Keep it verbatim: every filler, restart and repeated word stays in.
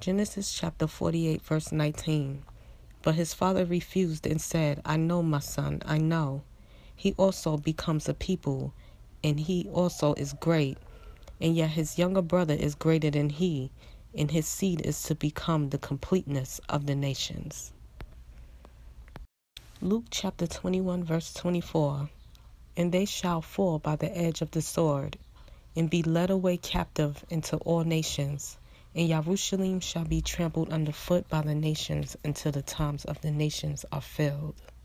Genesis chapter forty-eight, verse nineteen. But his father refused and said, I know, my son, I know. He also becomes a people, and he also is great. And yet his younger brother is greater than he, and his seed is to become the completeness of the nations. Luke chapter twenty-one, verse twenty-four. And they shall fall by the edge of the sword, and be led away captive into all nations. And Jerusalem shall be trampled underfoot by the nations until the times of the nations are filled.